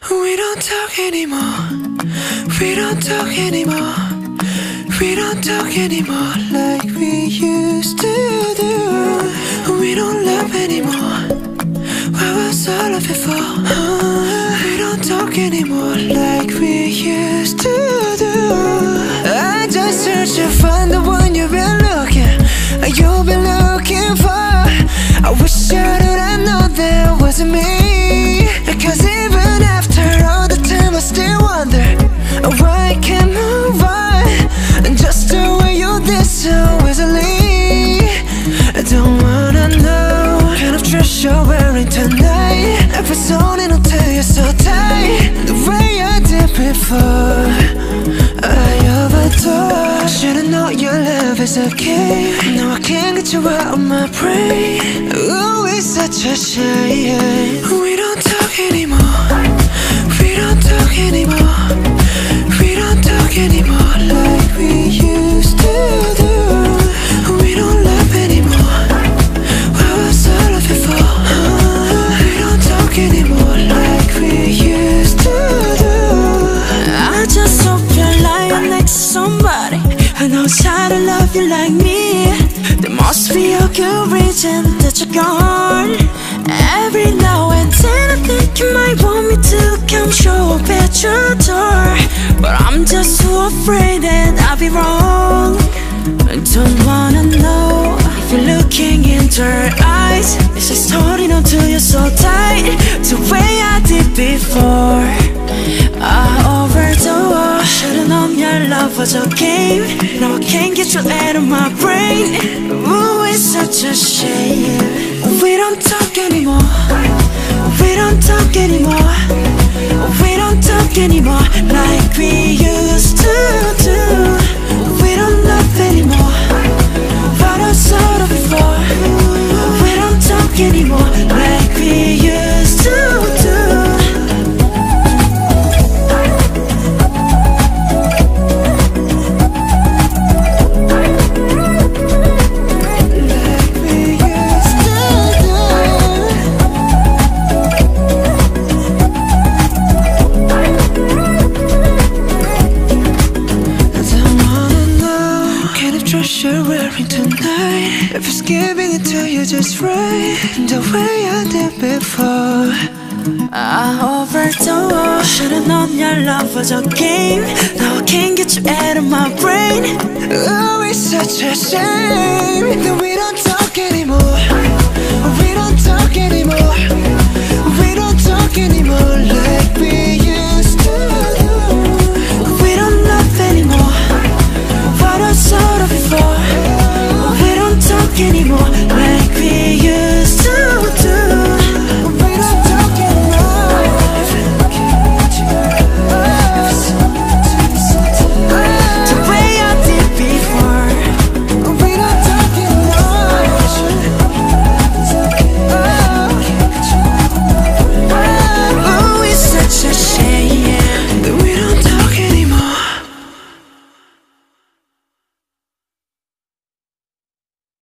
We don't talk anymore. We don't talk anymore. We don't talk anymore like we used to do. We don't love anymore. What was all of it for? We don't talk anymore like we used to do. I just search to find the one you've been looking for. I wish I would have known that wasn't me. Because even after all the time I still wonder why I can't move on, just the way you did so easily. I don't wanna know what kind of dress you're wearing tonight. Every song and I'll tell you so tight, the way I did before. I overdose. Should've known your love is a game. Now I can't get you out of my brain. Ooh, it's such a shame. We don't talk anymore. We don't talk anymore. We don't talk anymore like we used to do. We don't love anymore. What was all of it for? We don't talk anymore like we used to do. I just hope you're lying next to somebody who knows how to love you like me. There must be a good reason that you're gone. Every now and then I think you might want me to come show up at your door, but I'm just so afraid that I'll be wrong. I don't wanna know if you're looking into her eyes. It's just holding on to you so tight, the way I did before. I overdosed. Should've known your love was a game. Now I can't get you out of my brain. Ooh, it's such a shame. We don't talk anymore. We don't talk anymore. We don't talk anymore like we used to do. We don't love anymore. What I saw before. We don't talk anymore like we used to do. You're wearing tonight. If it's giving it to you just right, the way I did before. I overdosed. Should've known your love was a game. Now I can't get you out of my brain. Oh, it's such a shame that we don't talk anymore. We don't talk anymore. We don't talk anymore like we used to do. We don't love anymore. What I saw before. We don't talk anymore